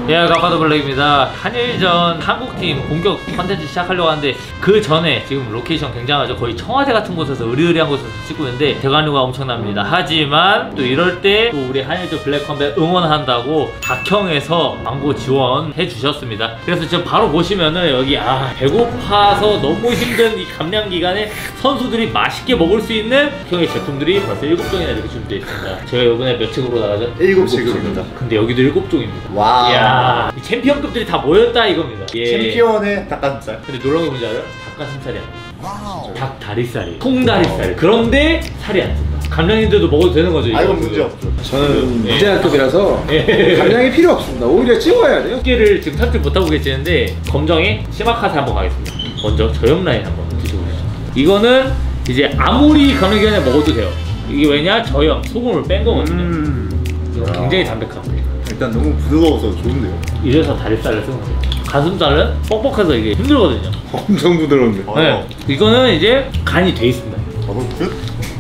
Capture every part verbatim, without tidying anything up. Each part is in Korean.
예, 가파도 블랙입니다. 한일전 한국팀 공격 컨텐츠 시작하려고 하는데 그 전에 지금 로케이션 굉장하죠. 거의 청와대 같은 곳에서 으리으리한 곳에서 찍고 있는데 대관료가 엄청납니다. 하지만 또 이럴 때 또 우리 한일전 블랙 컴백 응원한다고 박형에서 광고 지원해 주셨습니다. 그래서 지금 바로 보시면은 여기 아 배고파서 너무 힘든 이 감량 기간에 선수들이 맛있게 먹을 수 있는 박형의 제품들이 벌써 일곱 종이나 이렇게 준비되어 있습니다. 제가 이번에 몇 층으로 나가죠? 일곱 층입니다. 근데 여기도 일곱 종입니다. 와. 이야, 이 챔피언급들이 다 모였다 이겁니다. 예. 챔피언의 닭가슴살. 근데 놀라운 게 뭔지 알아요? 닭가슴살이 아니에요. 닭 다리살이, 통다리살. 그런데 살이 안 찐다. 감량인들도 먹어도 되는 거죠? 아, 이건 문제 없죠. 저는 예. 무제한급이라서 예. 감량이 필요 없습니다. 오히려 찍어야 돼요. 두께를 지금 선택 못하고 계시는데 검정에 시마카세 한번 가겠습니다. 먼저 저염 라인 한번 드셔보시죠. 이거는 이제 아무리 감량 기간에 먹어도 돼요. 이게 왜냐? 저염, 소금을 뺀 거거든요. 음. 이거 굉장히 담백합니다. 일단 너무 부드러워서 좋은데요. 이래서 다리살을 쓰는 거예요. 가슴살은 뻑뻑해서 이게 힘들거든요. 엄청 부드러운데. 어. 네. 이거는 이제 간이 돼 있습니다. 어, 끝?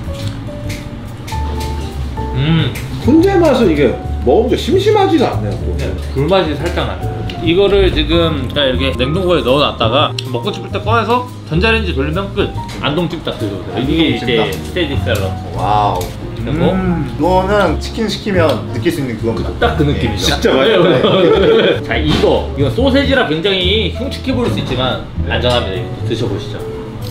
음. 훈제 맛은 이게 먹으면 심심하지가 않네요. 또. 네, 불맛이 살짝 나요. 이거를 지금 딱 이렇게 냉동고에 넣어놨다가 먹고 싶을 때 꺼내서 전자레인지 돌리면 끝. 안동찜 딱 드셔도 돼요. 이게 이제 스테디 샐러드. 와우. 그리고 음, 이거는 치킨 시키면 느낄 수 있는 그겁니다. 딱 그 느낌이죠. 진짜 맛있네. 자, 이거 이거 소세지라 굉장히 흉측해 보일 수 있지만 안전합니다. 이거 드셔보시죠.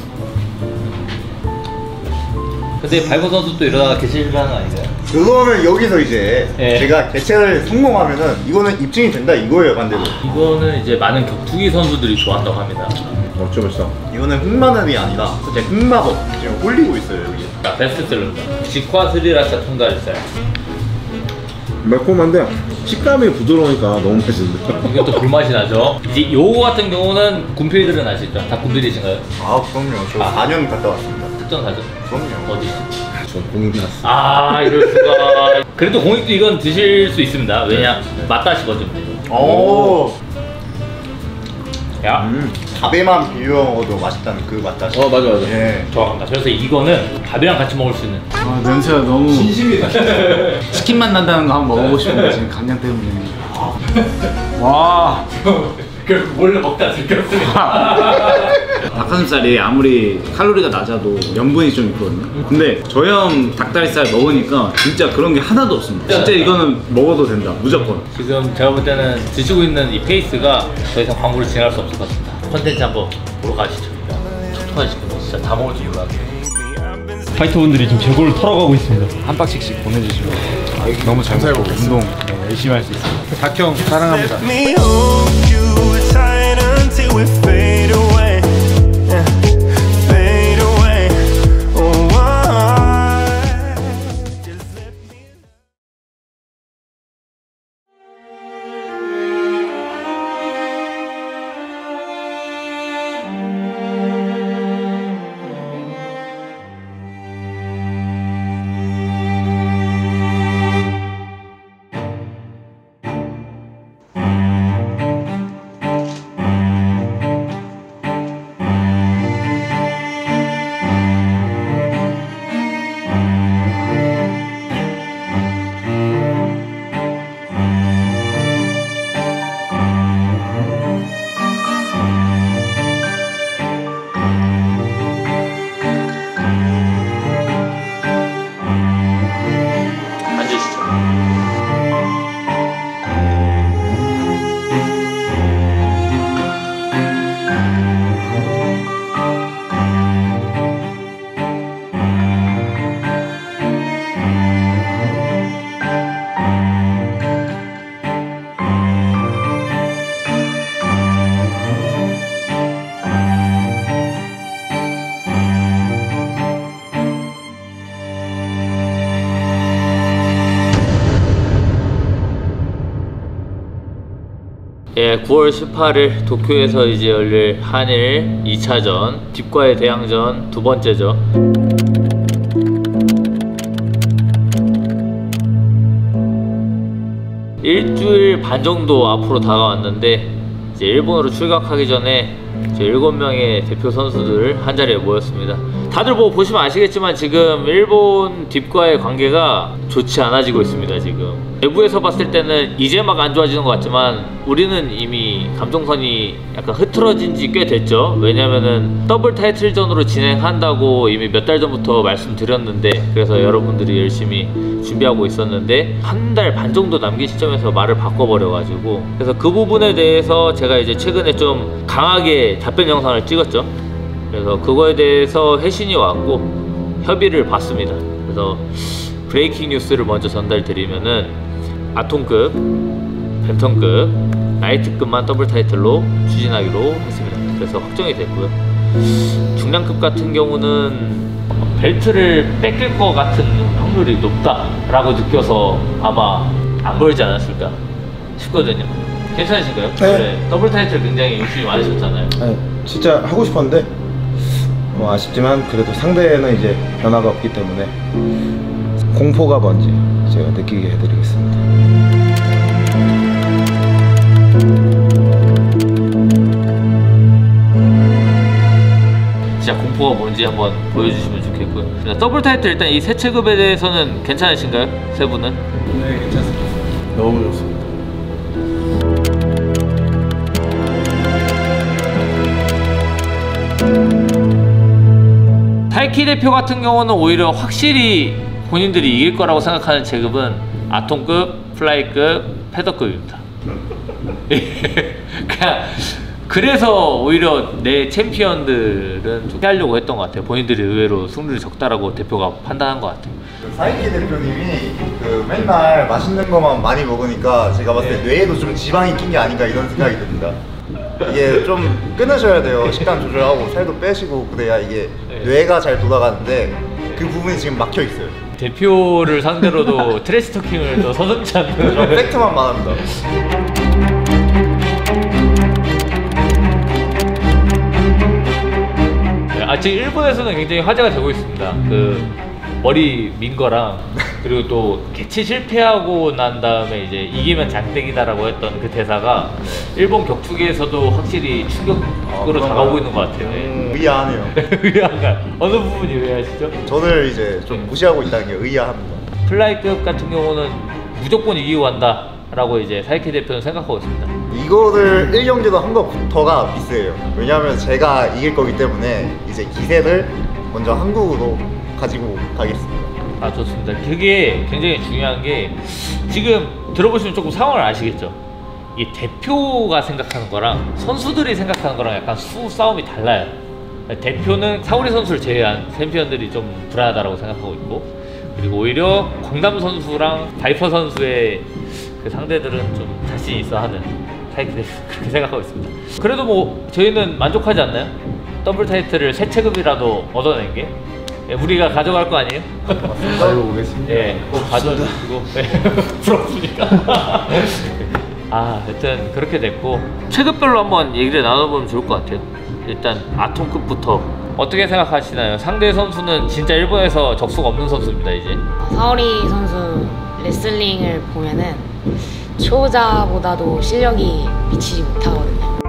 근데 발고 선수 또 이러다가 개체 실패하는 거 아닌가요? 그거는 여기서 이제 예. 제가 개체를 성공하면은 이거는 입증이 된다 이거예요, 반대로. 이거는 이제 많은 격투기 선수들이 좋아한다고 합니다. 어쩌면서 이거는 흑마늘이 아니라 제 흑마법 지금 올리고 있어요, 여기. 자, 베스트셀러입니다. 직화 스리라차 통다리살. 매콤한데 식감이 부드러우니까 너무 맛있는데. 이게 또 불맛이 나죠. 이제 요거 같은 경우는 군필들은 아시죠? 다 군필이신가요? 아, 그럼요. 저 아. 사 년 갔다 왔습니다. 특전 사죠? 그럼요. 어디? 전 공익 났어. 아, 이럴 수가. 그래도 공익도 이건 드실 수 있습니다. 왜냐? 맛다시거든요. 오. 야, 음, 밥에만 비벼 먹어도 맛있다는 그 맛다시. 어 맞아 맞아. 예. 좋아합니다. 그래서 이거는 밥이랑 같이 먹을 수 있는. 아, 냄새가 너무 진심이다. 치킨 맛 난다는 거 한번 먹어보고 싶은데 지금 감량 때문에. 와. 그 몰래 먹다 들켰습니다. 닭가슴살이 아무리 칼로리가 낮아도 염분이 좀 있거든요. 근데 저염 닭다리살 먹으니까 진짜 그런 게 하나도 없습니다. 진짜 이거는 먹어도 된다, 무조건. 지금 제가 볼 때는 드시고 있는 이 페이스가 더 이상 광고를 진행할 수 없을 것 같습니다. 컨텐츠 한번 보러 가시죠. 촉촉한 시간 진짜 다 먹을 줄 몰라요. 파이터분들이 지금 재고를 털어가고 있습니다. 한 박씩씩 보내주시면 너무 잘 살고 운동 네, 열심히 할 수 있습니다. 닭형 사랑합니다. 예, 구월 십팔일 도쿄에서 이제 열릴 한일 이 차전 딥과의 대항전 두 번째죠. 일주일 반 정도 앞으로 다가왔는데 이제 일본으로 출격하기 전에 이제 일곱 명의 대표 선수들 한 자리에 모였습니다. 다들 뭐 보시면 아시겠지만 지금 일본 딥과의 관계가 좋지 않아지고 있습니다. 지금 외부에서 봤을 때는 이제 막 안 좋아지는 것 같지만 우리는 이미 감정선이 약간 흐트러진 지 꽤 됐죠. 왜냐면은 더블 타이틀전으로 진행한다고 이미 몇 달 전부터 말씀드렸는데, 그래서 여러분들이 열심히 준비하고 있었는데 한 달 반 정도 남긴 시점에서 말을 바꿔버려 가지고, 그래서 그 부분에 대해서 제가 이제 최근에 좀 강하게 답변 영상을 찍었죠. 그래서 그거에 대해서 회신이 왔고 협의를 받습니다. 그래서 브레이킹 뉴스를 먼저 전달드리면은 아톰급, 벤턴급, 라이트급만 더블 타이틀로 추진하기로 했습니다. 그래서 확정이 됐고요. 중량급 같은 경우는 벨트를 뺏길 것 같은 확률이 높다라고 느껴서 아마 안 걸지 않았을까 싶거든요. 괜찮으신가요? 네. 네. 더블 타이틀 굉장히 욕심이 많으셨잖아요. 네, 진짜 하고 싶었는데 뭐 아쉽지만 그래도 상대는 이제 변화가 없기 때문에 공포가 뭔지 제가 느끼게 해드리겠습니다. 진짜 공포가 뭔지 한번 보여주시면 좋겠고요. 더블 타이틀 일단 이 세 체급에 대해서는 괜찮으신가요? 세 분은? 네, 괜찮습니다. 너무 좋습니다. 타이키 대표 같은 경우는 오히려 확실히 본인들이 이길 거라고 생각하는 체급은 아톰급, 플라이급, 패더급입니다. 그냥 그래서 오히려 내 챔피언들은 좀 피하려고 했던 것 같아요. 본인들이 의외로 승률이 적다라고 대표가 판단한 것 같아요. 사이키 대표님이 그 맨날 맛있는 것만 많이 먹으니까 제가 봤을 때 네. 뇌에도 좀 지방이 낀 게 아닌가 이런 생각이 듭니다. 이게 좀 끊으셔야 돼요. 식단 조절하고 살도 빼시고 그래야 이게 네. 뇌가 잘 돌아가는데 그 부분이 지금 막혀 있어요. 대표를 상대로도 트래시 토킹을 더 서슴지 않는 저 팩트만 말합니다. 아, 지금 일본에서는 굉장히 화제가 되고 있습니다. 그 머리 민 거랑 그리고 또 개최 실패하고 난 다음에 이제 이기면 장땡이다라고 했던 그 대사가 일본 격투기에서도 확실히 충격으로 아, 다가오고 있는 것 같아요. 예. 음, 의아하네요. 의아한가요? 어느 부분이 의아하시죠? 저를 이제 좀 무시하고 있다는 게 의아합니다. 플라이급 같은 경우는 무조건 이기고 간다라고 이제 사이키 대표는 생각하고 있습니다. 이거를 일 경기도 한 것부터가 미스예요. 왜냐하면 제가 이길 거기 때문에 이제 기세를 먼저 한국으로 가지고 가겠습니다. 아, 좋습니다. 그게 굉장히 중요한 게 지금 들어보시면 조금 상황을 아시겠죠? 이 대표가 생각하는 거랑 선수들이 생각하는 거랑 약간 수 싸움이 달라요. 대표는 사우리 선수를 제외한 챔피언들이 좀 불안하다고 생각하고 있고, 그리고 오히려 광남 선수랑 바이퍼 선수의 그 상대들은 좀 자신 있어 하는 타이틀 그렇게 생각하고 있습니다. 그래도 뭐 저희는 만족하지 않나요? 더블 타이틀을 세 체급이라도 얻어낸 게 예, 우리가 가져갈 거 아니에요? 가져오겠습니다. 예, 꼭 가져주시고 예, 부럽습니까? 아, 여튼 그렇게 됐고 체급별로 한번 얘기를 나눠보면 좋을 것 같아요. 일단 아톰급부터 어떻게 생각하시나요? 상대 선수는 진짜 일본에서 적수가 없는 선수입니다. 이제 사오리 선수 레슬링을 보면은 초보자보다도 실력이 미치지 못하거든요.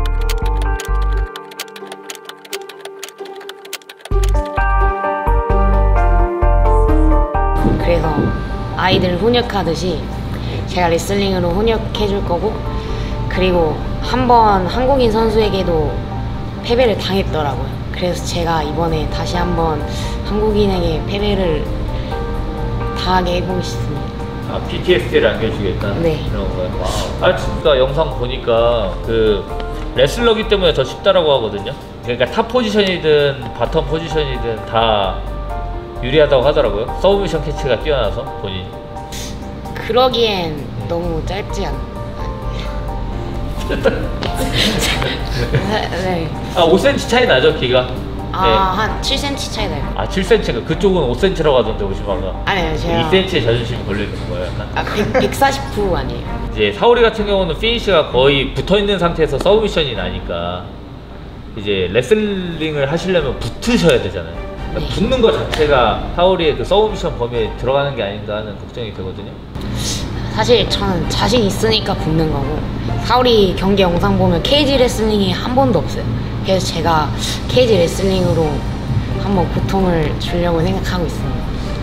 그래서 아이들 훈육하듯이 제가 레슬링으로 훈육해줄 거고, 그리고 한번 한국인 선수에게도 패배를 당했더라고요. 그래서 제가 이번에 다시 한번 한국인에게 패배를 당하게 해보고 싶습니다. 아, 피티에스디를 안겨주겠다. 네. 이런 거요. 아, 진짜 영상 보니까 그 레슬러기 때문에 더 쉽다라고 하거든요. 그러니까 탑 포지션이든 바텀 포지션이든 다 유리하다고 하더라고요. 서브미션 캐치가 뛰어나서 본인이. 그러기엔 너무 짧지 않나? 네. 아, 오 센티미터 차이 나죠, 키가? 아, 네. 한 칠 센티미터 차이 나요. 아, 칠 센티미터가 그쪽은 오 센티미터라고 하던데 오시마가. 아니요, 제가 이 센티미터에 자존심이 걸려있는 거예요, 약간. 아, 백, 백사십 구 아니에요. 이제 사오리 같은 경우는 피니시가 거의 붙어있는 상태에서 서브미션이 나니까 이제 레슬링을 하시려면 붙으셔야 되잖아요. 네. 붙는 것 자체가 사오리의 그 서브미션 범위에 들어가는 게 아닌가 하는 걱정이 되거든요. 사실 저는 자신 있으니까 붙는 거고, 사오리 경기 영상 보면 케이지 레슬링이 한 번도 없어요. 그래서 제가 케이지 레슬링으로 한번 고통을 주려고 생각하고 있습니다.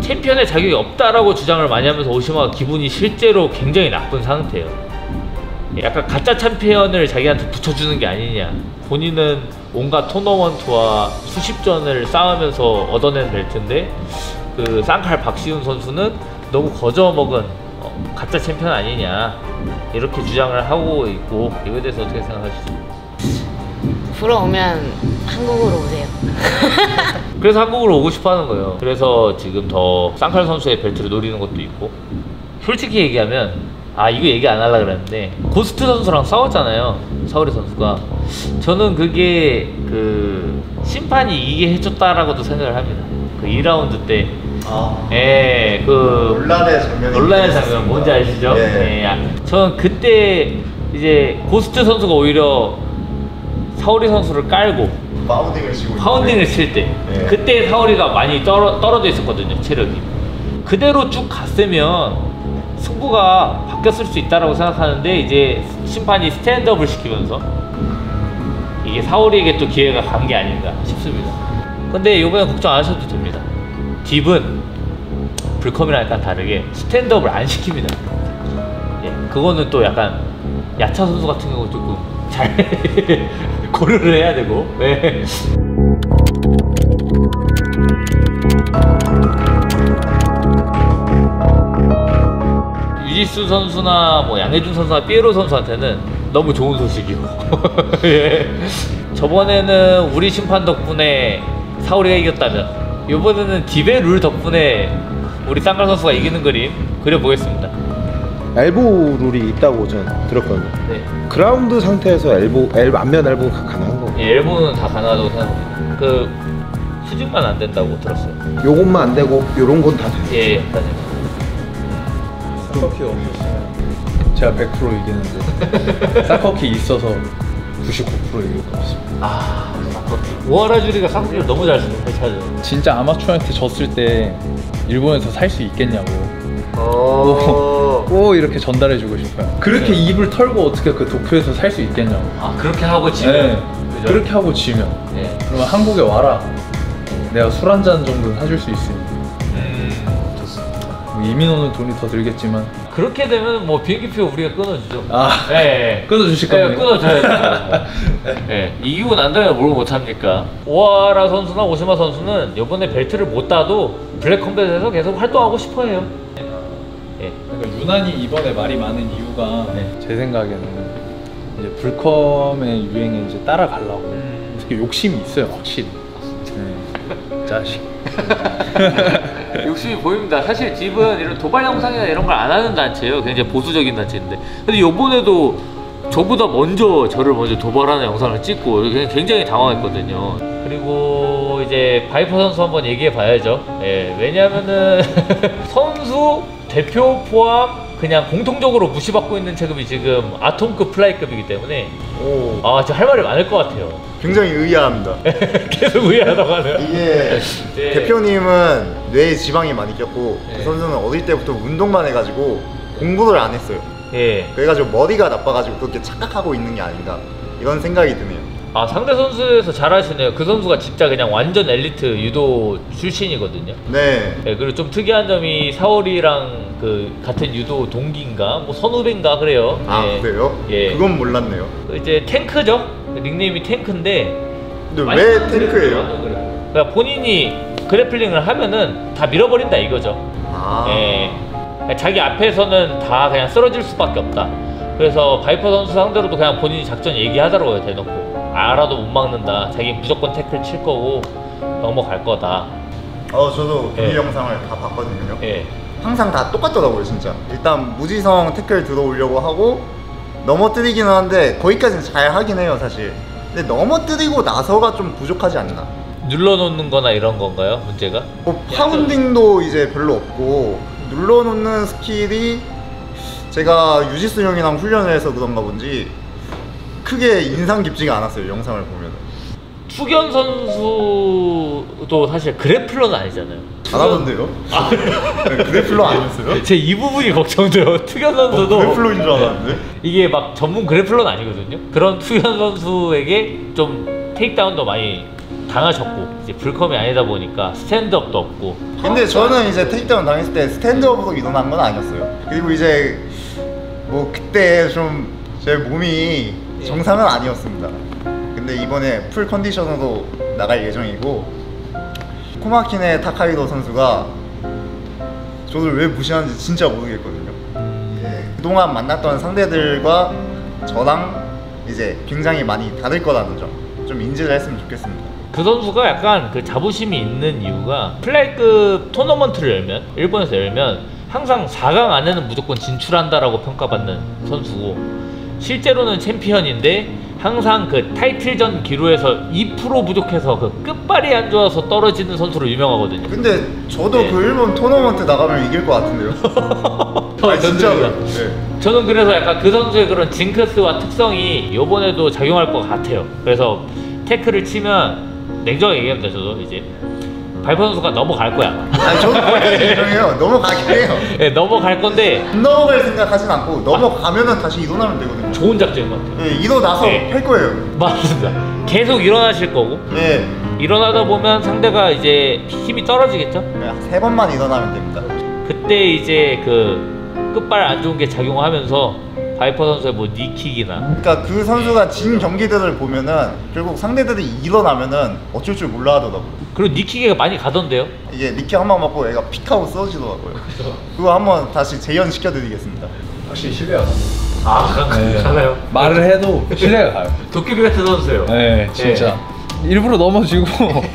챔피언의 자격이 없다라고 주장을 많이 하면서 오시마가 기분이 실제로 굉장히 나쁜 상태예요. 약간 가짜 챔피언을 자기한테 붙여주는 게 아니냐. 본인은 온갖 토너먼트와 수십전을 쌓으면서 얻어낸 벨트인데 그 쌍칼 박시훈 선수는 너무 거저먹은 어, 가짜 챔피언 아니냐 이렇게 주장을 하고 있고, 이거에 대해서 어떻게 생각하시죠? 프로 오면 한국으로 오세요. 그래서 한국으로 오고 싶어 하는 거예요. 그래서 지금 더 쌍칼 선수의 벨트를 노리는 것도 있고, 솔직히 얘기하면 아 이거 얘기 안 하려고 그랬는데 고스트 선수랑 싸웠잖아요, 사오리 선수가. 저는 그게 그 심판이 이기게 해줬다라고도 생각을 합니다. 그 이 라운드 때 아, 예, 그 논란의 장면이 논란의 장면 뭔지 아시죠? 예. 예. 아, 저는 그때 이제 고스트 선수가 오히려 사오리 선수를 깔고 파운딩을 치고 파운딩을 칠 때 예. 그때 사오리가 많이 떨어, 떨어져 있었거든요, 체력이. 그대로 쭉 갔으면 승부가 바뀌었을 수 있다라고 생각하는데 이제 심판이 스탠드업을 시키면서 이게 사오리에게 또 기회가 간 게 아닌가 싶습니다. 근데 이번엔 걱정 안 하셔도 됩니다. 딥은 불컴이랑 약간 다르게 스탠드업을 안 시킵니다. 예, 그거는 또 약간 야차 선수 같은 경우 조금 잘 고려를 해야 되고. 네. 유지수 선수나 뭐 양혜준 선수나 삐에로 선수한테는 너무 좋은 소식이고 예. 저번에는 우리 심판 덕분에 사오리가 이겼다면 이번에는 딥의 룰 덕분에 우리 쌍칼 선수가 이기는 그림 그려보겠습니다. 엘보 룰이 있다고 저는 들었거든요. 네. 그라운드 상태에서 엘보, 엘 안면 엘보가 가능한 거고. 예, 엘보는 다 가능하다고 생각합니다. 그 수직만 안 된다고 들었어요. 요것만 안 되고 요런 건 다 돼요. 예, 맞아요. 사커키 없었으면 제가 백 퍼센트 이기는데 사커키 있어서 구십구 퍼센트 이길 것 같습니다. 아, 오하라주리가 쌍칼을 너무 잘 찾아요. 진짜 아마추어한테 졌을 때 일본에서 살 수 있겠냐고 어... 꼭 이렇게 전달해주고 싶어요. 그렇게 입을 털고 어떻게 그 도쿄에서 살 수 있겠냐고. 아, 그렇게 하고 지면 네. 그죠? 그렇게 하고 지면 네. 그러면 한국에 와라. 내가 술 한 잔 정도는 사줄 수 있으니까. 음, 좋습니다. 이민호는 돈이 더 들겠지만 그렇게 되면 뭐 비행기표 우리가 끊어주죠. 아 예, 예. 끊어주실 예, 겁니까? 끊어줘야죠. 예, 이기고 난 다음에 뭘 못합니까? 오하라 선수나 오시마 선수는 이번에 벨트를 못 따도 블랙 컴뱃에서 계속 활동하고 싶어해요. 예. 그러니까 유난히 이번에 말이 많은 이유가 네. 제 생각에는 이제 불컴의 유행에 이제 따라가려고 음. 되게 욕심이 있어요, 확실히. 네. 자식. 욕심이 보입니다. 사실 딥은 이런 도발 영상이나 이런 걸 안 하는 단체예요. 굉장히 보수적인 단체인데. 근데 요번에도 저보다 먼저 저를 먼저 도발하는 영상을 찍고 굉장히 당황했거든요. 그리고 이제 바이퍼 선수 한번 얘기해 봐야죠. 예, 왜냐면은 선수 대표 포함 그냥 공통적으로 무시받고 있는 체급이 지금 아톰급 플라이급이기 때문에 오, 아, 진짜 할 말이 많을 것 같아요. 굉장히 의아합니다. 계속 의아하다고 하네요. 이게 네. 대표님은 뇌에 지방이 많이 꼈고 네. 그 선수는 어릴 때부터 운동만 해가지고 공부를 안 했어요. 예. 그래가지고 머리가 나빠가지고 그렇게 착각하고 있는 게 아닌가 이런 생각이 드네요. 아, 상대 선수에서 잘하시네요. 그 선수가 진짜 그냥 완전 엘리트 유도 출신이거든요. 네. 네, 그리고 좀 특이한 점이 사오리랑 그 같은 유도 동기인가 뭐 선후배인가 그래요. 아 예. 그래요? 예. 그건 몰랐네요. 이제 탱크죠. 닉네임이 탱크인데. 근데 왜 탱크예요? 그러니까 본인이 그래플링을 하면은 다 밀어버린다 이거죠. 아. 예. 자기 앞에서는 다 그냥 쓰러질 수밖에 없다. 그래서 바이퍼 선수 상대로도 그냥 본인이 작전 얘기하더라고요, 대놓고. 알아도 못 막는다. 자기 무조건 태클 칠 거고 넘어갈 거다. 어 저도 그 예. 영상을 다 봤거든요. 예. 항상 다 똑같더라고요 진짜. 일단 무지성 태클 들어오려고 하고 넘어뜨리기는 하는데 거기까지는 잘 하긴 해요 사실. 근데 넘어뜨리고 나서가 좀 부족하지 않나. 눌러놓는 거나 이런 건가요, 문제가? 뭐 파운딩도 이제 별로 없고 눌러놓는 스킬이 제가 유지수 형이랑 훈련을 해서 그런가 본지 크게 인상 깊지가 않았어요 영상을 보면. 투견 선수도 사실 그래플러는 아니잖아요. 잘하던데요? 아, 네, 그래플러 아니었어요? 제 이 부분이 걱정돼요. 투견 선수도 어, 그래플러인 줄 알았는데? 이게 막 전문 그래플러는 아니거든요. 그런 투견 선수에게 좀 테이크다운도 많이 당하셨고 이제 불컴이 아니다 보니까 스탠드업도 없고. 근데 저는 이제 테이크다운 당했을 때 스탠드업으로 일어난 건 아니었어요. 그리고 이제 뭐 그때 좀 제 몸이 정상은 아니었습니다. 근데 이번에 풀 컨디션으로 나갈 예정이고, 코마키네 타카히로 선수가 저를 왜 무시하는지 진짜 모르겠거든요. 이제 그동안 만났던 상대들과 저랑 이제 굉장히 많이 다를 거라는 점 좀 인지를 했으면 좋겠습니다. 그 선수가 약간 그 자부심이 있는 이유가 플라이급 토너먼트를 열면, 일본에서 열면 항상 사 강 안에는 무조건 진출한다라고 평가받는 선수고, 실제로는 챔피언인데 항상 그 타이틀전 기로에서 이 퍼센트 부족해서 그 끝발이 안 좋아서 떨어지는 선수로 유명하거든요. 근데 저도 네. 그 일본 토너먼트 나가면 이길 것 같은데요. 아니 진짜로. 네. 저는 그래서 약간 그 선수의 그런 징크스와 특성이 이번에도 작용할 것 같아요. 그래서 태클을 치면 냉정하게 얘기합니다. 저도 이제 발퍼 선수가 넘어갈 거야. 아니 저도 그렇게 인정해요. 넘어가긴 해요. 네, 넘어갈 건데 안 넘어갈 생각하진 않고 넘어가면은 다시 일어나면 되거든요. 좋은 작전인 것 같아요. 네, 일어나서 네. 할 거예요. 맞습니다. 계속 일어나실 거고, 네. 일어나다 보면 상대가 이제 힘이 떨어지겠죠? 그냥 세 번만 일어나면 됩니다. 그때 이제 그 끝발 안 좋은 게 작용하면서 바이퍼 선수의 뭐 니킥이나, 그러니까 그 선수가 진 경기들을 보면은 결국 상대들이 일어나면은 어쩔 줄 몰라 하더라고요. 그리고 니킥에 많이 가던데요? 이게 니킥 한 방 맞고 애가 픽하고 쓰러지더라고요. 그거 한번 다시 재현시켜드리겠습니다. 확실히 신뢰가 가요. 아, 괜찮아요. 말을 해도 신뢰가 가요. 도깨비 같은 선수예요. 네, 진짜. 일부러 넘어지고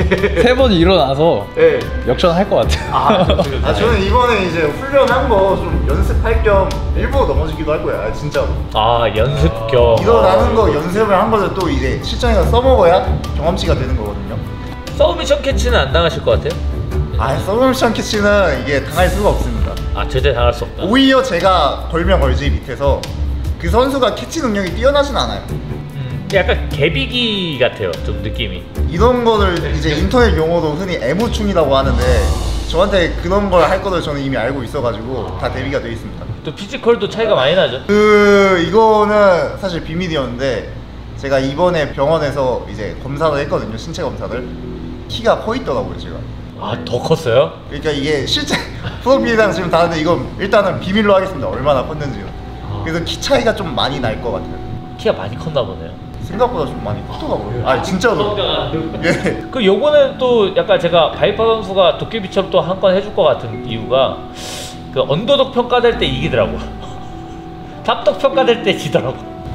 세 번 일어나서 네. 역전할 것 같아요. 아, 아 저는 이번에 이제 훈련한 거 좀 연습할 겸 일부러 넘어지기도 할 거야. 아, 진짜로. 아, 연습 겸. 일어나는 거 연습을 한 거를 또 이제 실전에서 써먹어야 경험치가 되는 거거든요. 서브미션 캐치는 안 당하실 것 같아요? 아 서브미션 캐치는 이게 당할 수가 없습니다. 아, 절대 당할 수 없다. 오히려 제가 걸면 걸지 밑에서 그 선수가 캐치 능력이 뛰어나진 않아요. 음, 약간 개비기 같아요, 좀 느낌이. 이런 거를 이제 인터넷 용어로 흔히 애무충이라고 하는데, 저한테 그런 걸 할 거를 저는 이미 알고 있어가지고 다 대비가 돼 있습니다. 또 피지컬도 차이가 많이 나죠? 그 이거는 사실 비밀이었는데, 제가 이번에 병원에서 이제 검사를 했거든요. 신체 검사를. 키가 커 있더라고요, 제가. 아, 더 컸어요? 그러니까 이게 실제 프로필이랑 지금 다른데 이건 일단은 비밀로 하겠습니다. 얼마나 컸는지요. 그래서 키 차이가 좀 많이 날 것 같아요. 키가 많이 컸나 보네요. 생각보다 좀 많이 컸더라고요. 아 진짜로. 예. 그 요거는 또 약간 제가 바이퍼 선수가 도깨비처럼 또 한 건 해줄 것 같은 이유가, 그 언더독 평가될 때 이기더라고. 탑독 평가될 때 지더라고.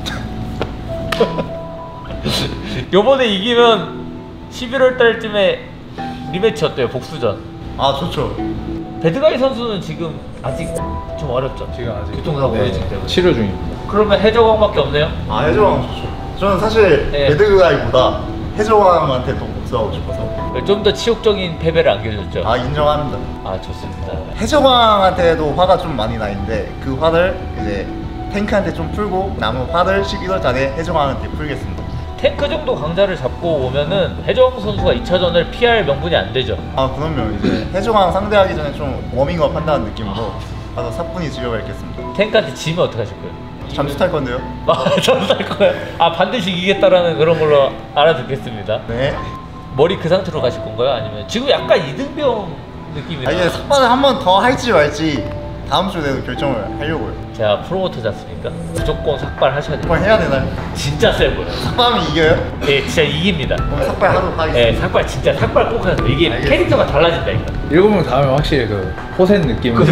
요번에 이기면 십일월 달쯤에 리매치 어때요? 복수전. 아 좋죠. 배드가이 선수는 지금 아직 좀 어렵죠? 지금 아직 교통사고 네, 있기 때문에. 치료 중입니다. 그러면 해적왕밖에 없네요? 아 해적왕 좋죠. 저는 사실 네. 배드가이보다 해적왕한테 더 복수하고 싶어서. 좀 더 치욕적인 패배를 안겨줬죠? 아 인정합니다. 아, 좋습니다. 해적왕한테도 화가 좀 많이 나 있는데 그 화를 이제 탱크한테 좀 풀고 남은 화를 십일월 달에 해적왕한테 풀겠습니다. 탱크 정도 강자를 잡고 오면은 해적 선수가 이 차전을 피할 명분이 안 되죠. 아 그럼요. 이제 해적왕 상대하기 전에 좀 워밍업 한다는 느낌으로 가서 사뿐히 지려뵙겠습니다. 탱크한테 지면 어떡하실 거예요? 잠수 탈 건데요. 아, 잠살 거예요? 아, 반드시 이기겠다라는 그런 걸로 알아듣겠습니다. 네. 머리 그 상태로 가실 건가요? 아니면 지금 약간 이등병 느낌이라. 아 이게 삭발을 한 번 더 할지 말지 다음 주에 결정을 하려고요. 제가 프로모터지 않습니까? 무조건 삭발하셔야 돼요. 한번 해야 되나요? 진짜 세 보여요. 삭발하면 이겨요? 네, 진짜 이깁니다. 그럼 삭발하도록 하겠습니다. 네, 삭발 진짜 삭발 꼭 해야 돼. 이게 알겠습니다. 캐릭터가 달라진다니까. 일곱 명 다 하면 확실히 그 호센 느낌으로.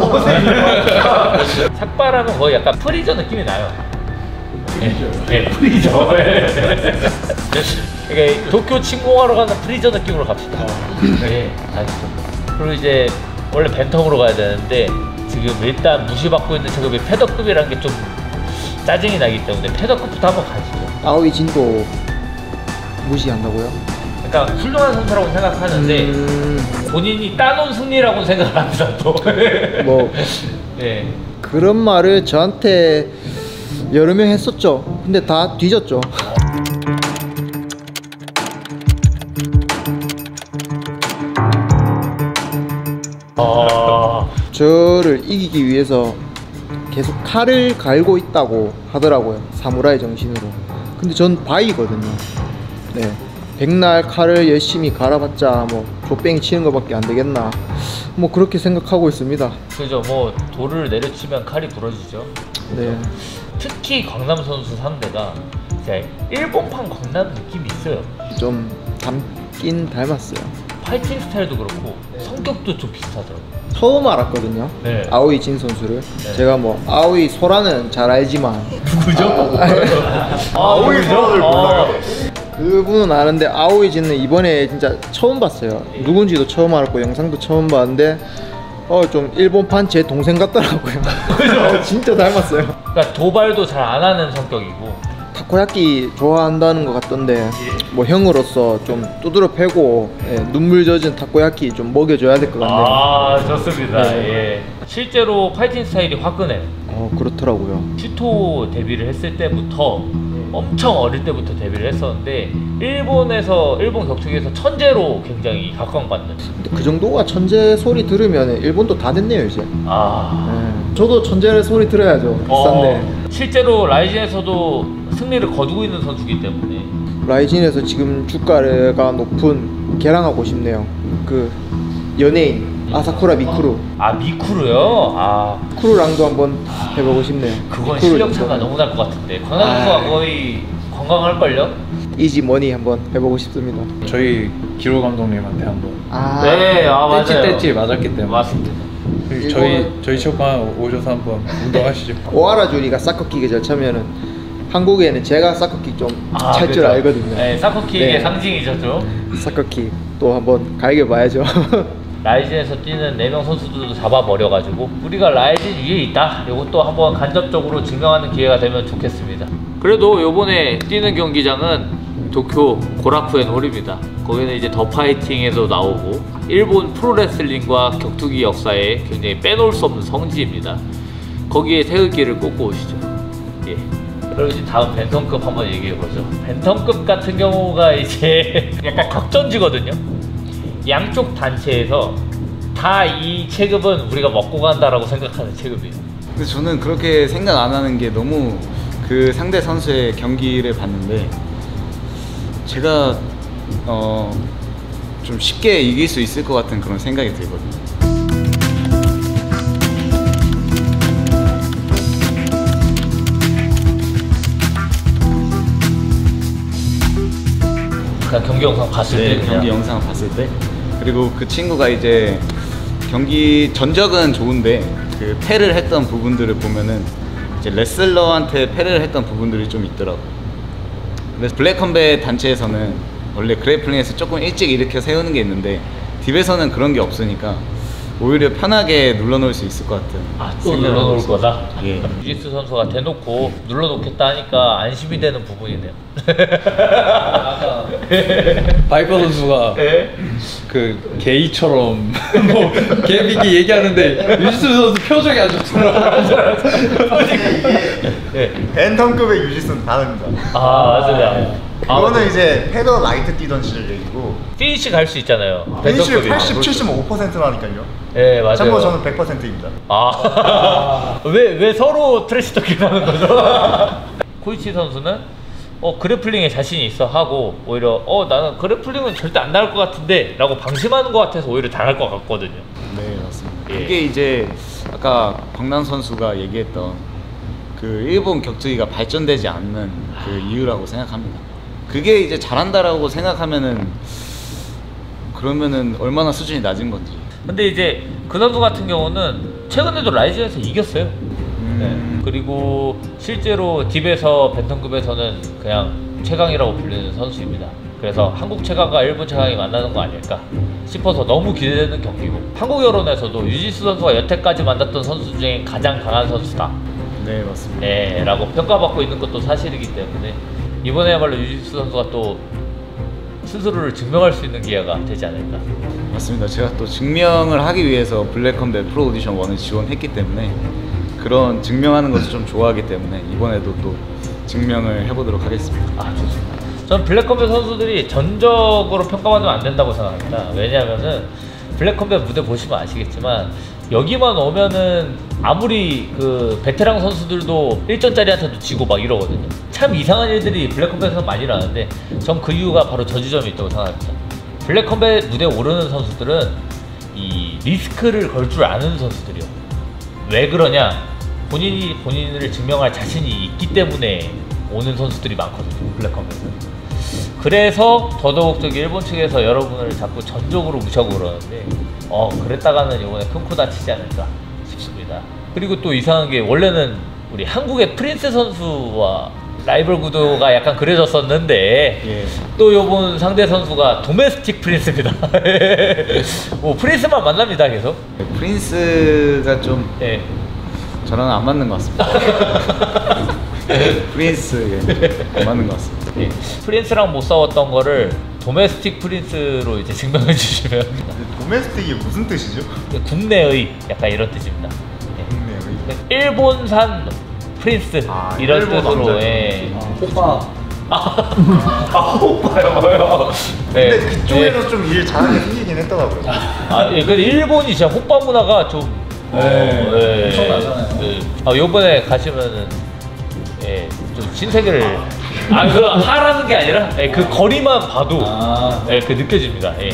삭발하면 거의 약간 프리저 느낌이 나요. 프리저. 네, 프리저. 그러니까 도쿄 침공하러 가는 프리저 느낌으로 갑시다. 네, 알겠습니다. 그리고 이제 원래 벤텀으로 가야 되는데 지금 일단 무시받고 있는 체급이 패더급이라는 게 좀 짜증이 나기 때문에 패더급부터 한번 가시죠. 아오이 진도 무시한다고요? 그러니까 훌륭한 선수라고 생각하는데 음... 본인이 따놓은 승리라고 생각을 합니다. 또. 뭐 네. 그런 말을 저한테 여러 명 했었죠. 근데 다 뒤졌죠. 아... 저를 이기기 위해서 계속 칼을 갈고 있다고 하더라고요. 사무라이 정신으로. 근데 전 바이거든요. 네. 백날 칼을 열심히 갈아봤자 뭐 조뺑이 치는 것밖에 안 되겠나 뭐 그렇게 생각하고 있습니다. 그죠. 뭐 돌을 내려치면 칼이 부러지죠. 네. 특히 광남 선수 상대가 이제 일본판 광남 느낌이 있어요. 좀 닮긴 닮았어요. 파이팅 스타일도 그렇고 성격도 좀 비슷하더라고요. 처음 알았거든요. 네. 아오이 진 선수를. 네. 제가 뭐 아오이 소라는 잘 알지만 누구죠? 아, 오이 선수를 몰라요. 그분은 아는데 아오이 진은 이번에 진짜 처음 봤어요. 누군지도 처음 알았고 영상도 처음 봤는데 어 좀 일본판 제 동생 같더라고요. 진짜 닮았어요. 그러니까 도발도 잘 안 하는 성격이고. 타코야끼 좋아한다는 것 같던데 뭐 형으로서 좀 두드러 패고 예, 눈물 젖은 타코야끼 좀 먹여줘야 될 것 같네요. 아 좋습니다. 네. 예. 실제로 파이팅 스타일이 화끈해요. 어 그렇더라고요. 슈토 데뷔를 했을 때부터 엄청 어릴 때부터 데뷔를 했었는데 일본에서 일본 격투기에서 천재로 굉장히 각광받는. 근데 그 정도가 천재 소리 들으면 일본도 다 됐네요 이제. 아 예. 저도 천재 소리 들어야죠. 비싼데. 어, 실제로 라이진에서도 승리를 거두고 있는 선수이기 때문에. 라이진에서 지금 주가가 높은 걔랑 하고 싶네요. 그 연예인 아사쿠라 미쿠루. 아 미쿠르요? 아 쿠루랑도 한번 해보고 싶네요. 그건 미쿠루 실력 정도. 차가 너무 날 것 같은데 광남 선수가 아. 거의 건강할걸요? 이지 머니 한번 해보고 싶습니다. 저희 기로 감독님한테 한번 아, 네, 아 맞아요. 떼찌 떼찌 맞았기 때문에 맞습니다. 저희 저희 저희 체육관 오셔서 한번 운동하시죠. 오하라 주리가 사커킥에 절차면은 한국에는 제가 사커킥 좀 찰 줄 그죠? 알거든요. 네, 사커킥의 네. 상징이죠 좀. 사커킥 또 한번 갈겨봐야죠. 라이진에서 뛰는 네 명 선수들도 잡아버려가지고 우리가 라이진 위에 있다. 이것도 한번 간접적으로 증명하는 기회가 되면 좋겠습니다. 그래도 요번에 뛰는 경기장은 도쿄 고라쿠엔 홀입니다. 거기는 이제 더 파이팅에도 나오고 일본 프로레슬링과 격투기 역사에 굉장히 빼놓을 수 없는 성지입니다. 거기에 태극기를 꽂고 오시죠. 예. 그리고 이제 다음 벤텀급 한번 얘기해보죠. 벤텀급 같은 경우가 이제 약간 각전지거든요. 양쪽 단체에서 다 이 체급은 우리가 먹고 간다라고 생각하는 체급이에요. 근데 저는 그렇게 생각 안 하는 게 너무 그 상대 선수의 경기를 봤는데 제가 어 좀 쉽게 이길 수 있을 것 같은 그런 생각이 들거든요. 그냥 경기 영상 봤을 네, 때 그냥 경기 영상 봤을 때 그리고 그 친구가 이제 경기 전적은 좋은데 그 패를 했던 부분들을 보면은 이제 레슬러한테 패를 했던 부분들이 좀 있더라고. 그래서 블랙컴뱃 단체에서는 원래 그래플링에서 조금 일찍 일으켜 세우는 게 있는데 딥에서는 그런 게 없으니까 오히려 편하게 눌러놓을 수 있을 것 같은. 아, 또 눌러놓을 거다? 예. 유지수 선수가 대놓고 눌러놓겠다 하니까 안심이 되는 부분이네요. 바이퍼 선수가 예? 그 게이처럼 뭐 개비기 얘기하는데 유지수 선수 표정이 아주 좋더라고요. 예. 벤텀급의 유지수는 다릅니다. 아, 맞아요. 그거는 이제 패더 라이트 뛰던 시절 얘기고 피니시 갈 수 있잖아요. 피니시 벤텀급이. 팔십, 칠십오 퍼센트라니까요. 예, 맞아요. 참고 저는 백 퍼센트입니다. 아, 왜, 왜 서로 트래시 토킹 하는 거죠? 코이치 선수는 어, 그래플링에 자신이 있어 하고 오히려 어, 나는 그래플링은 절대 안 나갈 것 같은데 라고 방심하는 것 같아서 오히려 당할 것 같거든요. 네, 맞습니다. 예. 그게 이제 아까 광남 선수가 얘기했던 그 일본 격투기가 발전되지 않는 그 이유라고 생각합니다. 그게 이제 잘한다라고 생각하면은 그러면은 얼마나 수준이 낮은 건지. 근데 이제 그 선수 같은 경우는 최근에도 라이즈에서 이겼어요. 음. 네. 그리고 실제로 딥에서 벤텀급에서는 그냥 최강이라고 불리는 선수입니다. 그래서 한국 최강과 일본 최강이 만나는 거 아닐까 싶어서 너무 기대되는 경기고, 한국 여론에서도 유지수 선수가 여태까지 만났던 선수 중에 가장 강한 선수다, 네, 맞습니다. 네, 라고 평가받고 있는 것도 사실이기 때문에 이번에야말로 유지수 선수가 또 스스로를 증명할 수 있는 기회가 되지 않을까. 맞습니다. 제가 또 증명을 하기 위해서 블랙컴뱃 프로 오디션 일을 지원했기 때문에 그런 증명하는 것을 좀 좋아하기 때문에 이번에도 또 증명을 해보도록 하겠습니다. 아, 좋습니다. 전 블랙컴뱃 선수들이 전적으로 평가받으면 안 된다고 생각합니다. 왜냐하면은 블랙컴뱃 무대 보시면 아시겠지만 여기만 오면은 아무리 그 베테랑 선수들도 일 전짜리한테도 지고 막 이러거든요. 참 이상한 일들이 블랙컴뱃에서 많이 일어나는데 전 그 이유가 바로 저 지점이 있다고 생각합니다. 블랙컴뱃 무대에 오르는 선수들은 이 리스크를 걸 줄 아는 선수들이요. 왜 그러냐? 본인이 본인을 증명할 자신이 있기 때문에 오는 선수들이 많거든요, 블랙컴뱃은. 그래서 더더욱 저기 일본 측에서 여러분을 자꾸 전적으로 무시하고 그러는데 어 그랬다가는 이번에 큰 코 다치지 않을까 싶습니다. 그리고 또 이상한 게 원래는 우리 한국의 프린스 선수와 라이벌 구도가 약간 그려졌었는데 예. 또 요번 상대 선수가 도메스틱 프린스입니다. 뭐 프린스만 만납니다 계속. 프린스가 좀 예. 저랑 안 맞는 것 같습니다. 프린스 예. 안 맞는 것 같습니다. 예. 프린스랑 못 싸웠던 거를 도메스틱 프린스로 이제 증명해 주시면 도메스틱이 무슨 뜻이죠? 국내의 약간 이런 뜻입니다. 국내의 일본산 프린스 아, 이런 일본 뜻으로 남자. 예. 오빠. 아 오빠요. 네. 근데 그쪽에서 좀 일 잘하게 생기긴 했더라고요. 아, 예, 근데 일본이 진짜 호빠 문화가 좀 네, 어, 예, 엄청나잖아요. 예. 아, 요번에 가시면은 예, 좀 신세계를 아, 그 하라는 게 아니라 예, 그 거리만 봐도 아. 예, 그 느껴집니다. 예.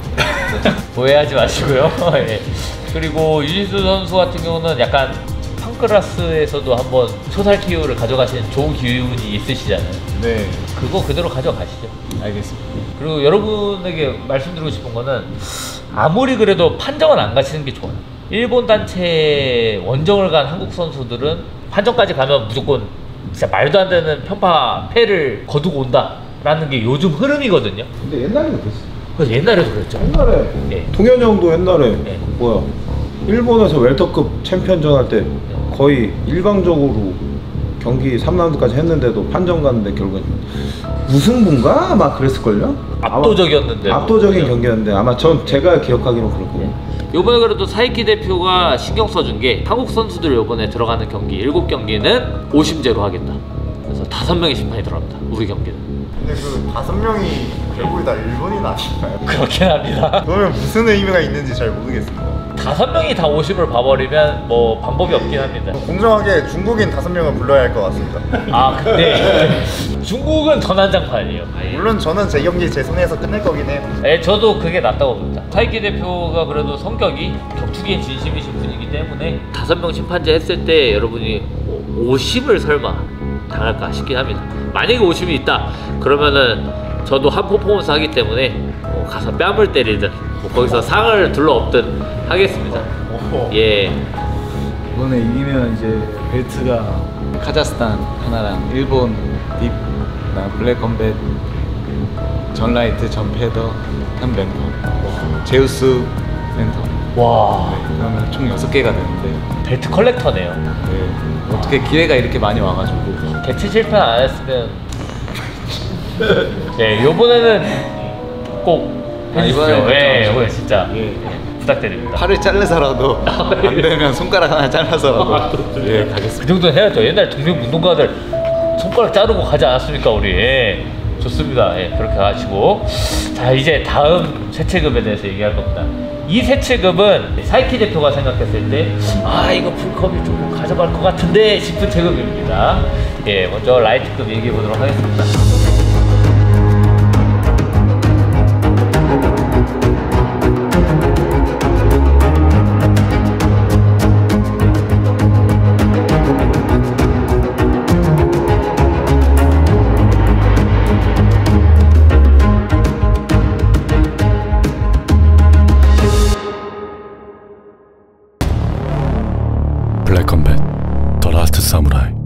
오해하지 마시고요. 예. 그리고 유진수 선수 같은 경우는 약간 펑크라스에서도 한번 소살키우를 가져가시는 좋은 기운이 있으시잖아요. 네, 그거 그대로 가져가시죠. 알겠습니다. 그리고 여러분에게 말씀드리고 싶은 거는 아무리 그래도 판정은 안 가시는 게 좋아요. 일본 단체 원정을 간 한국 선수들은 판정까지 가면 무조건 진짜 말도 안 되는 편파 패를 거두고 온다라는 게 요즘 흐름이거든요. 근데 옛날에는 그랬어. 그래서 옛날에도 그랬죠. 옛날에 예. 동현 형도 옛날에 예. 뭐야 일본에서 웰터급 챔피언전 할 때 거의 일방적으로 경기 삼 라운드까지 했는데도 판정 갔는데 결국은 무승부인가 막 그랬을걸요? 압도적이었는데. 아마 압도적인 경기였는데 아마 전 제가 기억하기로 그럴 거예요. 요번에 그래도 사이키 대표가 신경 써준 게 한국 선수들 요번에 들어가는 경기 일곱 경기는 오심제로 하겠다. 그래서 다섯 명의 심판이 들어갑니다. 우리 경기는. 근데 그 다섯 명이 결국에 다 일본인 아닌가요? 그렇긴 합니다. 그러면 무슨 의미가 있는지 잘 모르겠습니다. 다섯 명이 다 오심을 봐버리면 뭐 방법이 없긴 합니다. 공정하게 중국인 다섯 명을 불러야 할 것 같습니다. 아 근데 중국은 더 난장판이에요. 물론 저는 제 경기 제 손에서 끝낼 거긴 해요. 네, 저도 그게 낫다고 봅니다. 사이키 대표가 그래도 성격이 격투기에 진심이신 분이기 때문에 다섯 명 심판제 했을 때 여러분이 오심을 설마 당할까 싶긴 합니다. 만약에 오심이 있다 그러면은 저도 한 퍼포먼스 하기 때문에 뭐 가서 뺨을 때리든 뭐 거기서 상을 둘러엎든 하겠습니다. 예. 이번에 이기면 이제 벨트가 카자흐스탄 하나랑 일본 딥, 블랙컴뱃, 전라이트, 전패더, 한 멘토, 제우스 멘토. 와. 네, 그러면 총 여섯 개가 되는데 벨트 컬렉터네요. 네, 어떻게 기회가 이렇게 많이 와가지고 대체 실패 안 했으면 예, 요번에는 꼭 아, 해주시죠. 이번에는 예, 좀 이번에 진짜 예. 예, 부탁드립니다. 팔을 자르서라도 안 되면 손가락 하나 잘라서라도 예, 가겠습니다. 그 정도는 해야죠. 옛날 동생 운동가들 손가락 자르고 가지 않았습니까 우리? 예, 좋습니다. 예, 그렇게 하시고 자 이제 다음 세체급에 대해서 얘기할 겁니다. 이 세체급은 사이키 대표가 생각했을 때 아 이거 풀컵이 조금 가져갈 것 같은데 싶은 체급입니다. 예, 먼저 라이트급 얘기해 보도록 하겠습니다. 블랙컴뱃 더 라스트 사무라이.